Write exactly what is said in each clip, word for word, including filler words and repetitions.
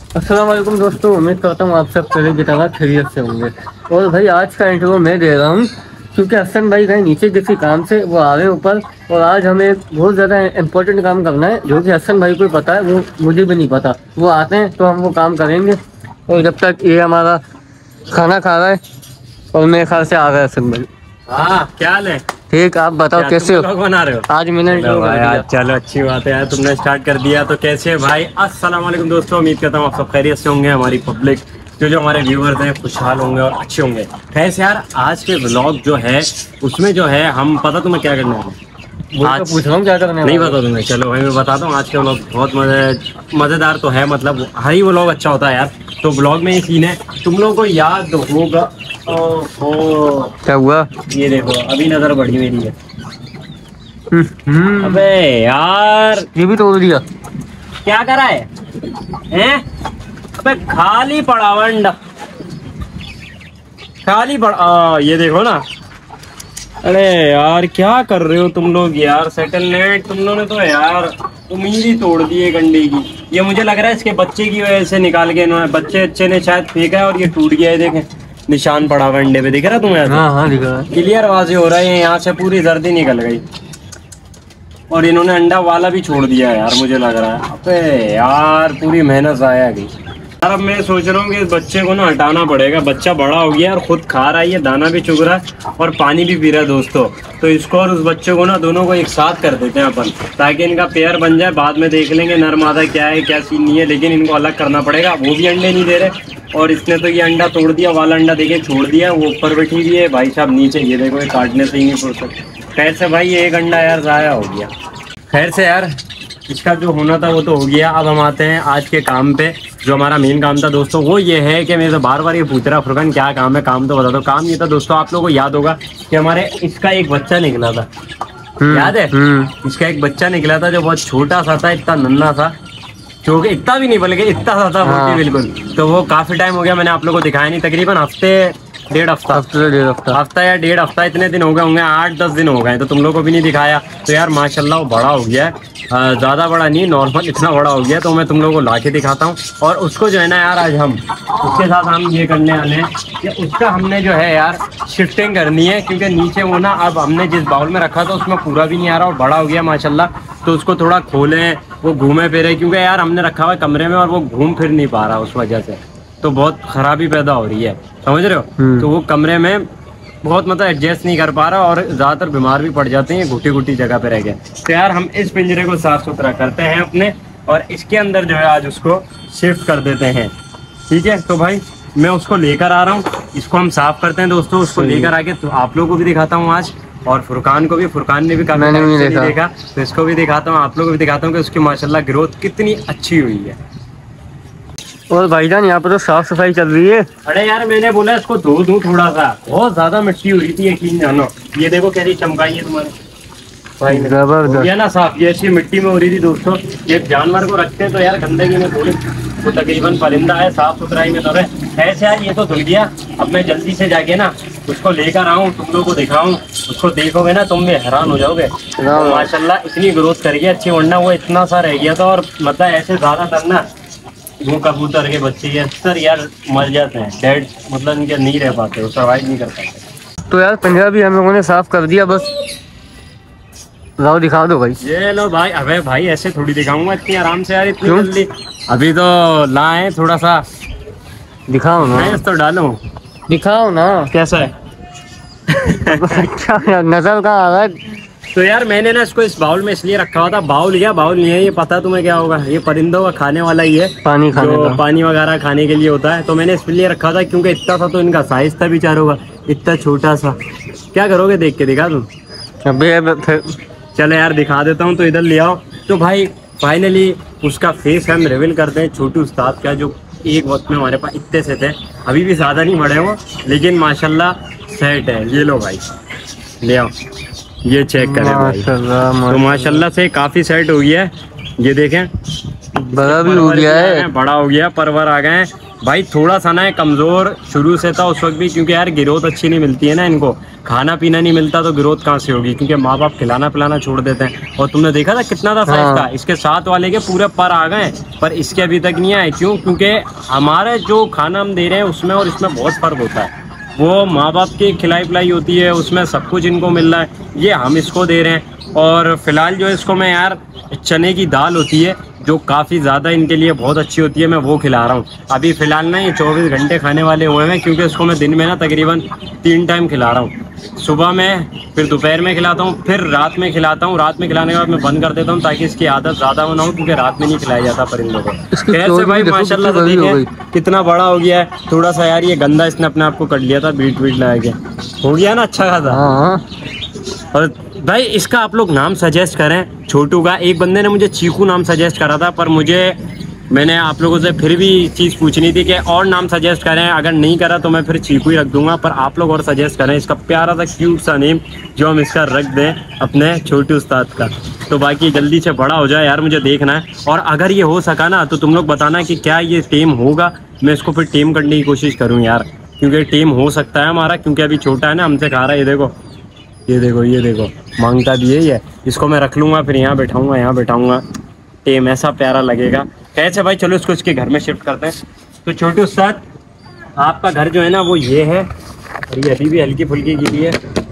अस्सलाम वालेकुम दोस्तों, उम्मीद करता हूँ आप सब पहले की तरह खैरियत से होंगे। और भाई आज का इंटरव्यू मैं दे रहा हूँ क्योंकि हसन भाई गए नीचे किसी काम से, वो आ रहे हैं ऊपर। और आज हमें बहुत ज़्यादा इम्पोर्टेंट काम करना है जो कि हसन भाई को पता है, वो मुझे भी नहीं पता। वो आते हैं तो हम वो काम करेंगे। और जब तक ये हमारा खाना खा रहा है और मेरे ख्याल से आ रहा है हसन भाई। हाँ, क्या हाल है? ठीक, आप बताओ कैसे हो? बना रहे हो? आज मैंने चलो भाई, आज चलो अच्छी बात है यार, तुमने स्टार्ट कर दिया तो कैसे है भाई? अस्सलाम वालेकुम दोस्तों, उम्मीद करता हूँ आप सब खैरियत से होंगे। हमारी पब्लिक जो जो हमारे व्यूअर्स हैं खुशहाल होंगे और अच्छे होंगे। खैर यार, आज के व्लॉग जो है उसमें जो है हम पता तुम्हें क्या करना है आज तो पूछ रहा हूँ क्या करना है। नहीं बता तुम्हें, चलो भाई मैं बताता हूँ। आज का व्लॉग बहुत मजे मज़ेदार तो है, मतलब हर ही व्लॉग अच्छा होता है यार। तो व्लॉग में ये सीन है, तुम लोगों को याद होगा। ओहो, क्या हुआ? ये देखो अभी नजर बढ़ी मेरी है। हम्म, अबे यार, ये भी तोड़ दिया। क्या करा है हैं? अबे खाली पड़ा वंडा, खाली पड़ा। आ, ये देखो ना। अरे यार क्या कर रहे हो तुम लोग यार? सेटलमेंट तुम लोगों ने तो यार उम्मीद ही तोड़ दी है गंडे की। ये मुझे लग रहा है इसके बच्चे की वजह से निकाल के इन्होंने, बच्चे अच्छे ने शायद फेंका है और ये टूट गया है। देखें निशान पड़ा हुआ अंडे पे, दिख रहा तुम्हें? हाँ हाँ दिख रहा है, क्लियर वाजे हो रहा है। यहाँ से पूरी जर्दी निकल गई और इन्होंने अंडा वाला भी छोड़ दिया यार, मुझे लग रहा है। अबे यार पूरी मेहनत जाया गई यार। अब मैं सोच रहा हूँ कि इस बच्चे को ना हटाना पड़ेगा। बच्चा बड़ा हो गया और खुद खा रहा है, ये दाना भी चुग रहा है और पानी भी पी रहा है दोस्तों। तो इसको और उस बच्चे को ना दोनों को एक साथ कर देते हैं अपन, ताकि इनका पेयर बन जाए। बाद में देख लेंगे नर मादा क्या है क्या सीन नहीं है, लेकिन इनको अलग करना पड़ेगा। वो भी अंडे नहीं दे रहे और इसने तो ये अंडा तोड़ दिया, वाला अंडा देखे छोड़ दिया। वो ऊपर बैठी हुई है भाई साहब नीचे, ये देखो ये काटने से ही नहीं छोड़ सकते। खैर से भाई ये एक अंडा यार ज़ाया हो गया। खैर से यार इसका जो होना था वो तो हो गया। अब हम आते हैं आज के काम पे। जो हमारा मेन काम था दोस्तों वो ये है कि मेरे से बार बार ये पूछ रहा फुरकान क्या काम है, काम तो बता दो। काम ये था दोस्तों, आप लोगों को याद होगा कि हमारे इसका एक बच्चा निकला था, याद है? इसका एक बच्चा निकला था जो बहुत छोटा सा था, इतना नन्हा था, जो कि इतना भी नहीं बल्कि इतना सा था हाँ। बिल्कुल। तो वो काफी टाइम हो गया मैंने आप लोगों को दिखाया नहीं, तकरीबन हफ्ते डेढ़ हफ्ता हफ्ते डेढ़ हफ्ता हफ्ता या डेढ़ हफ्ता इतने दिन हो गए होंगे, आठ दस दिन हो गए। तो तुम लोगों को भी नहीं दिखाया। तो यार माशाल्लाह वो बड़ा हो गया है, ज़्यादा बड़ा नहीं, नॉर्मल इतना बड़ा हो गया। तो मैं तुम लोगों को ला के दिखाता हूँ। और उसको जो है ना यार, आज हम उसके साथ हम ये करने वाले हैं कि उसका हमने जो है यार शिफ्टिंग करनी है, क्योंकि नीचे वो ना अब हमने जिस बाउल में रखा था उसमें पूरा भी नहीं आ रहा और बड़ा हो गया माशाल्लाह। तो उसको थोड़ा खोलें, वो घूमे फिरे, क्योंकि यार हमने रखा हुआ है कमरे में और वो घूम फिर नहीं पा रहा, उस वजह से तो बहुत खराबी पैदा हो रही है, समझ रहे हो? तो वो कमरे में बहुत मतलब एडजस्ट नहीं कर पा रहा और ज़्यादातर बीमार भी पड़ जाते हैं, घुटी घुटी जगह पे रह गए। तो यार हम इस पिंजरे को साफ सुथरा करते हैं अपने, और इसके अंदर जो है आज उसको शिफ्ट कर देते हैं, ठीक है? तो भाई मैं उसको लेकर आ रहा हूँ, इसको हम साफ करते हैं दोस्तों। उसको लेकर आके तो आप लोगों को भी दिखाता हूँ आज, और फुरकान को भी, फुरकान ने भी काफी नहीं देखा।, देखा तो इसको भी दिखाता हूँ, आप लोगों को भी दिखाता हूँ कि उसकी माशाल्लाह ग्रोथ कितनी अच्छी हुई है। और भाईजान यहाँ पर तो साफ सफाई चल रही है। अरे यार मैंने बोला इसको धो दूं थोड़ा सा, बहुत ज्यादा मिट्टी हो रही थी यकीन जानो। ये देखो कैसी चमकाई है तुम्हारे भाई, हो गया ना साफ। ये ऐसी मिट्टी में हो रही थी दोस्तों। एक जानवर को रखते हैं तो यार गंदगी में थोड़ी, वो तकरीबन परिंदा है, साफ सुथराई में तो है। ऐसे यार ये तो धुल गया। अब मैं जल्दी से जाके ना उसको लेकर आऊँ, तुम लोग को दिखाऊँ। उसको देखोगे ना तुम भी हैरान हो जाओगे, तो माशाल्लाह इतनी ग्रोथ करी है अच्छी। वरना वो इतना सा रह गया था, और मतलब ऐसे ज्यादातर ना वो कबूतर के बच्चे ये अक्सर यार मर जाते हैं, डेड, मतलब इनके नहीं रह पाते, वो सर्वाइव नहीं कर पाते। तो यार पंजाब भी हम लोगों ने साफ कर दिया, बस लाओ दिखा दो भाई। ये लो भाई। अबे भाई ऐसे थोड़ी दिखाऊंगा इतनी आराम से यार, इतनी जल्दी। अभी तो लाए थोड़ा सा, दिखाओ ना। तो डालो, दिखाओ ना कैसा है। अच्छा नजर कहाँ आ रहा है? तो यार मैंने ना इसको इस बाउल में इसलिए रखा हुआ था, बाउल या बाउल नहीं है ये, पता तुम्हें क्या होगा, ये परिंदों का खाने वाला ही है, पानी खाने जो पानी वगैरह खाने के लिए होता है। तो मैंने इसलिए रखा था क्योंकि इतना सा तो इनका साइज था बेचारों का, इतना छोटा सा। क्या करोगे देख के, दिखा दूं? अबे चलो यार दिखा देता हूँ, तो इधर ले आओ। तो भाई फाइनली उसका फेस हम रिवील करते हैं, छोटू उस्ताद का, जो एक वक्त में हमारे पास इतने से थे, अभी भी ज़्यादा नहीं बढ़े वो, लेकिन माशाल्लाह सेट है। ये लो भाई, ले आओ, ये चेक करें भाई। तो माशाल्लाह से काफ़ी सेट हो गया है। ये देखें बड़ा भी हो गया है, बड़ा हो गया, परवर आ गए हैं। भाई थोड़ा सा ना कमज़ोर शुरू से था उस वक्त भी, क्योंकि यार ग्रोथ अच्छी नहीं मिलती है ना इनको, खाना पीना नहीं मिलता तो ग्रोथ कहाँ से होगी, क्योंकि माँ बाप खिलाना पिलाना छोड़ देते हैं। और तुमने देखा था कितना था साइज का, इसके साथ वाले के पूरे पर आ गए, पर इसके अभी तक नहीं आए। क्यों? क्योंकि हमारे जो खाना हम दे रहे हैं उसमें और इसमें बहुत फ़र्क होता है। वो माँ बाप की खिलाई पिलाई होती है, उसमें सब कुछ इनको मिल रहा है, ये हम इसको दे रहे हैं। और फिलहाल जो इसको मैं यार चने की दाल होती है जो काफ़ी ज़्यादा इनके लिए बहुत अच्छी होती है, मैं वो खिला रहा हूँ अभी फ़िलहाल ना। ये चौबीस घंटे खाने वाले हुए हैं, क्योंकि इसको मैं दिन में ना तकरीबन तीन टाइम खिला रहा हूँ। सुबह में, फिर दोपहर में खिलाता हूँ, फिर रात में खिलाता हूँ। रात में खिलाने के बाद मैं बंद कर देता हूँ ताकि इसकी आदत ज़्यादा ना हो, क्योंकि रात में नहीं खिलाया जाता परिंदों को। कैसे भाई माशाल्लाह से देखें कितना बड़ा हो गया है। थोड़ा सा यार ये गंदा इसने अपने आप को कर लिया था, बीट बीट लगा के हो गया ना अच्छा खासा। और भाई इसका आप लोग नाम सजेस्ट करें छोटू का। एक बंदे ने मुझे चीकू नाम सजेस्ट करा था, पर मुझे मैंने आप लोगों से फिर भी चीज़ पूछनी थी कि और नाम सजेस्ट करें, अगर नहीं करा तो मैं फिर चीकू ही रख दूंगा। पर आप लोग और सजेस्ट करें इसका प्यारा सा क्यूट सा नेम जो हम इसका रख दें अपने छोटू उस्ताद का। तो बाकी जल्दी से बड़ा हो जाए यार, मुझे देखना है। और अगर ये हो सका ना तो तुम लोग बताना कि क्या ये टेम होगा, मैं इसको फिर टेम करने की कोशिश करूँ यार, क्योंकि टेम हो सकता है हमारा, क्योंकि अभी छोटा है ना, हमसे खा रहा है। ये देखो ये देखो ये देखो मांगता भी यही है। इसको मैं रख लूँगा, फिर यहाँ बैठाऊँगा यहाँ बैठाऊँगा, टेम ऐसा प्यारा लगेगा। कैसे भाई चलो इसको इसके घर में शिफ्ट करते हैं। तो छोटू उस्ताद आपका घर जो है ना वो ये है, और ये अभी भी हल्की फुल्की की भी है।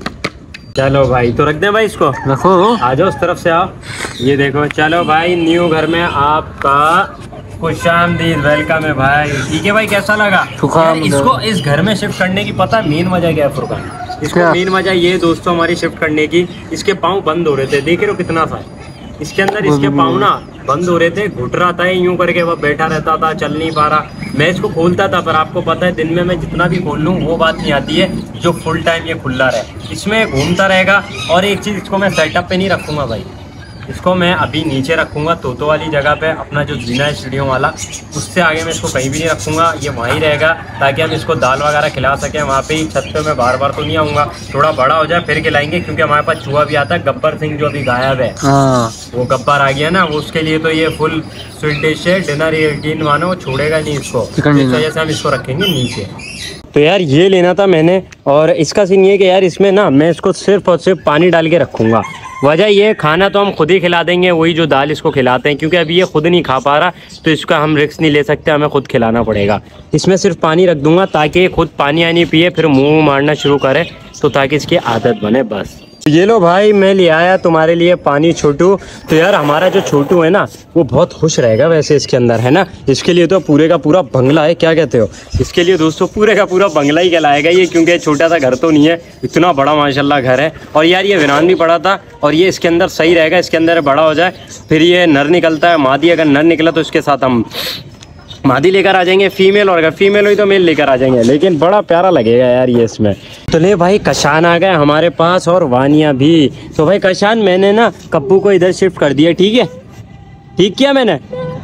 चलो भाई तो रख दें भाई इसको, रखो। आ जाओ उस तरफ से आओ। ये देखो चलो भाई न्यू घर में आपका खुशामदीद, वेलकम है भाई। ठीक है भाई, कैसा लगा यार इसको इस घर में शिफ्ट करने की? पता मेन वजह क्या है फुरकान? इसको मेन वजह ये दोस्तों हमारी शिफ्ट करने की, इसके पाँव बंद हो रहे थे, देख रहे हो कितना था इसके अंदर, इसके पाँव ना बंद हो रहे थे, घुट रहा था यूं करके, वह बैठा रहता था, चल नहीं पा रहा। मैं इसको खोलता था, पर आपको पता है दिन में मैं जितना भी खोल लूँ वो बात नहीं आती है जो फुल टाइम ये खुला रहे। इसमें घूमता रहेगा। और एक चीज़, इसको मैं सेटअप पे नहीं रखूँगा भाई, इसको मैं अभी नीचे रखूँगा तोतो वाली जगह पे, अपना जो जीना है सीढ़ियों वाला, उससे आगे मैं इसको कहीं भी नहीं रखूँगा। ये वहीं रहेगा ताकि हम इसको दाल वगैरह खिला सकें वहाँ पे ही। छत पे मैं बार बार तो नहीं आऊँगा, थोड़ा बड़ा हो जाए फिर खिलाएंगे, क्योंकि हमारे पास चूहा भी आता है, गब्बर सिंह जो अभी गायब है। हाँ वो गब्बर आ गया ना, वो उसके लिए तो ये फुल स्वीट डिश है, डिनर यकीन मानो छोड़ेगा नहीं इसको, इस वजह से हम इसको रखेंगे नीचे। तो यार ये लेना था मैंने, और इसका सीन ये कि यार इसमें ना मैं इसको सिर्फ और सिर्फ पानी डाल के रखूँगा। वजह ये, खाना तो हम खुद ही खिला देंगे, वही जो दाल इसको खिलाते हैं, क्योंकि अभी ये खुद नहीं खा पा रहा तो इसका हम रिस्क नहीं ले सकते, हमें खुद खिलाना पड़ेगा। इसमें सिर्फ पानी रख दूंगा ताकि ये खुद पानी आनी पिए, फिर मुंह मारना शुरू करे, तो ताकि इसकी आदत बने बस। ये लो भाई मैं ले आया तुम्हारे लिए पानी छोटू। तो यार हमारा जो छोटू है ना वो बहुत खुश रहेगा वैसे इसके अंदर, है ना। इसके लिए तो पूरे का पूरा बंगला है, क्या कहते हो? इसके लिए दोस्तों पूरे का पूरा बंगला ही कहलाएगा ये, क्योंकि छोटा सा घर तो नहीं है, इतना बड़ा माशाल्लाह घर है। और यार ये वीरान भी पड़ा था, और ये इसके अंदर सही रहेगा, इसके अंदर बड़ा हो जाए फिर ये नर निकलता है, मादी अगर नर निकला तो इसके साथ हम मादी लेकर आ जाएंगे फीमेल, और अगर फीमेल हुई तो मेल लेकर आ जाएंगे, लेकिन बड़ा प्यारा लगेगा यार ये इसमें। तो ले भाई कशान आ गए हमारे पास, और वानिया भी। तो भाई कशान मैंने ना कप्पू को इधर शिफ्ट कर दिया, ठीक है? ठीक किया मैंने?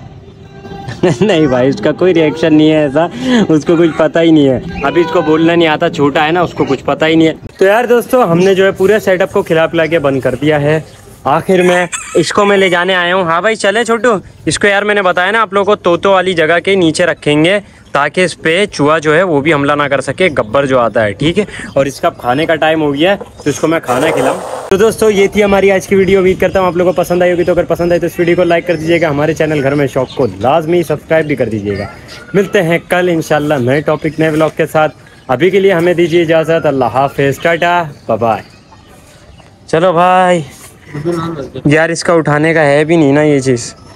नहीं भाई उसका कोई रिएक्शन नहीं है ऐसा, उसको कुछ पता ही नहीं है, अभी इसको बोलना नहीं आता, छोटा है ना, उसको कुछ पता ही नहीं है। तो यार दोस्तों हमने जो है पूरे सेटअप को खिला पिला के बंद कर दिया है। आखिर में इसको मैं ले जाने आया हूँ। हाँ भाई चले छोटू, इसको यार मैंने बताया ना आप लोगों को, तोतो वाली जगह के नीचे रखेंगे ताकि इस पे चूहा जो है वो भी हमला ना कर सके, गब्बर जो आता है, ठीक है। और इसका खाने का टाइम हो गया है तो इसको मैं खाना खिलाऊं। तो दोस्तों ये थी हमारी आज की वीडियो। उम्मीद करता हूँ आप लोगों को पसंद आई होगी। तो अगर पसंद आई तो इस वीडियो को लाइक कर दीजिएगा, हमारे चैनल घर में शौक को लाजमी सब्सक्राइब भी कर दीजिएगा। मिलते हैं कल इंशाल्लाह नए टॉपिक नए व्लॉग के साथ। अभी के लिए हमें दीजिए इजाज़त, अल्लाह हाफिज़, टाटा बाय बाय। चलो भाई यार इसका उठाने का है भी नहीं ना ये चीज़।